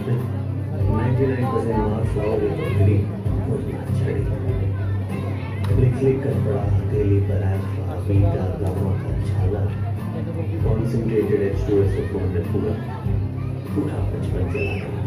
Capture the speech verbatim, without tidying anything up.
ninety-nine percent marks लाओगे तो green वरना छड़ी। लिख लिख कर पढ़ा हथेली पर अल्फा बीटा गामा का छाला। Concentrated H two S O ने पूरा पूरा बचपन चला।